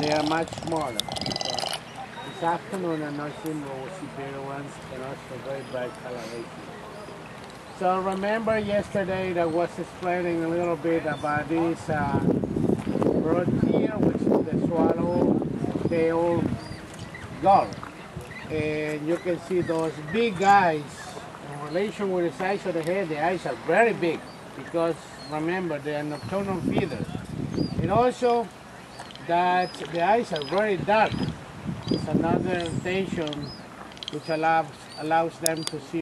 they are much smaller. This afternoon I'm not seeing we'll see bigger ones and also very bright coloration. So remember yesterday that was explaining a little bit about this bird here, which is the swallow-tailed gull. And you can see those big eyes in relation with the size of the head. The eyes are very big because remember they are nocturnal feeders. And also that the eyes are very dark. It's another intention which allows them to see